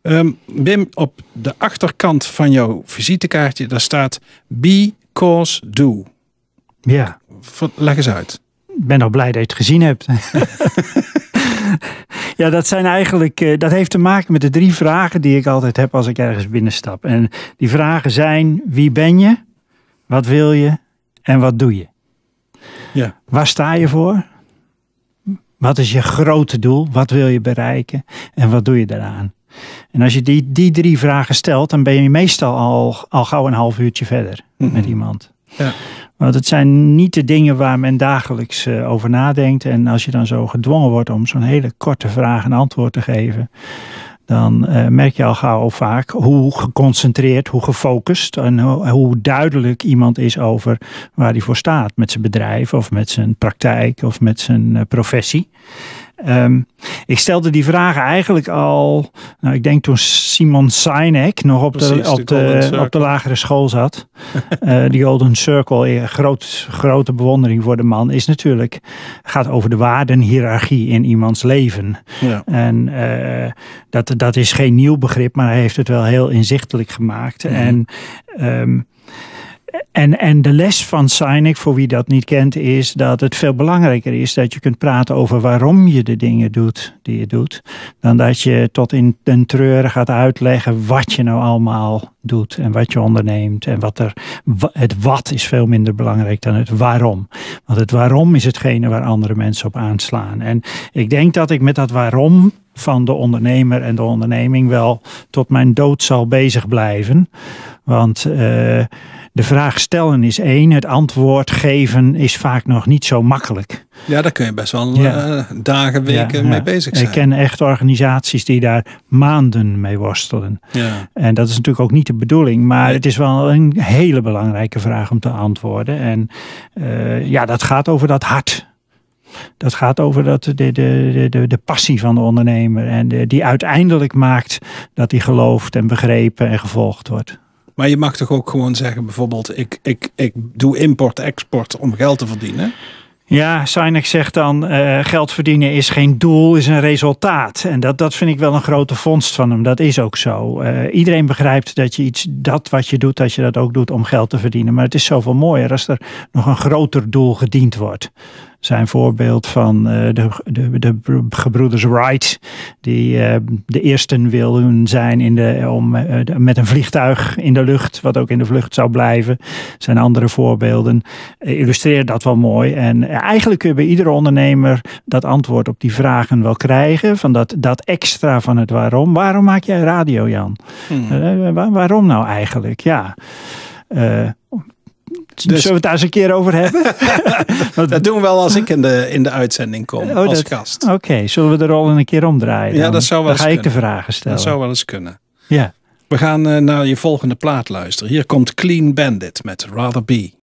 Wim, op de achterkant van jouw visitekaartje, daar staat be, cause, do. Ja. Leg eens uit. Ik ben al blij dat je het gezien hebt. Ja, dat zijn eigenlijk, dat heeft te maken met de 3 vragen die ik altijd heb als ik ergens binnenstap. En die vragen zijn: wie ben je? Wat wil je? En wat doe je? Ja. Waar sta je voor? Wat is je grote doel? Wat wil je bereiken? En wat doe je daaraan? En als je die 3 vragen stelt, dan ben je meestal al gauw een half uurtje verder met iemand. Ja. Want het zijn niet de dingen waar men dagelijks over nadenkt. En als je dan zo gedwongen wordt om zo'n hele korte vraag een antwoord te geven, dan merk je al gauw vaak hoe geconcentreerd, hoe gefocust en hoe duidelijk iemand is over waar hij voor staat. Met zijn bedrijf of met zijn praktijk of met zijn professie. Ik stelde die vragen eigenlijk al, ik denk toen Simon Sinek nog op de lagere school zat. Die Golden Circle, grote bewondering voor de man, is natuurlijk, gaat over de waardenhiërarchie in iemands leven. Ja. En dat is geen nieuw begrip, maar hij heeft het wel heel inzichtelijk gemaakt. En de les van Sinek, voor wie dat niet kent, is dat het veel belangrijker is dat je kunt praten over waarom je de dingen doet die je doet, dan dat je tot in den treuren gaat uitleggen wat je nou allemaal doet en wat je onderneemt. En het wat is veel minder belangrijk dan het waarom. Want het waarom is hetgene waar andere mensen op aanslaan. En ik denk dat ik met dat waarom van de ondernemer en de onderneming wel tot mijn dood zal bezig blijven. Want de vraag stellen is 1, het antwoord geven is vaak nog niet zo makkelijk. Ja, daar kun je best wel dagen, weken mee bezig zijn. Ik ken echt organisaties die daar maanden mee worstelen. Ja. En dat is natuurlijk ook niet de bedoeling, maar het is wel een hele belangrijke vraag om te antwoorden. En dat gaat over dat hart. Dat gaat over de passie van de ondernemer en die uiteindelijk maakt dat hij geloofd en begrepen en gevolgd wordt. Maar je mag toch ook gewoon zeggen, bijvoorbeeld, ik doe import-export om geld te verdienen? Ja, Sinek zegt dan, geld verdienen is geen doel, is een resultaat. En dat vind ik wel een grote vondst van hem. Dat is ook zo. Iedereen begrijpt dat je wat je doet, dat je dat ook doet om geld te verdienen. Maar het is zoveel mooier als er nog een groter doel gediend wordt. Zijn voorbeeld van de gebroeders Wright, die de eersten wilden zijn met een vliegtuig in de lucht, wat ook in de vlucht zou blijven. Zijn andere voorbeelden illustreren dat wel mooi. En eigenlijk kun je bij iedere ondernemer dat antwoord op die vragen wel krijgen, van dat extra van het waarom. Waarom maak jij radio, Jan? Waarom nou eigenlijk? Ja. Zullen we het daar eens een keer over hebben? Dat doen we wel als ik in de uitzending kom als gast. Oké, zullen we de rol een keer omdraaien? Ja, dat zou wel eens kunnen. Dan ga ik de vragen stellen. Dat zou wel eens kunnen. Ja. We gaan naar je volgende plaat luisteren. Hier komt Clean Bandit met Rather Be.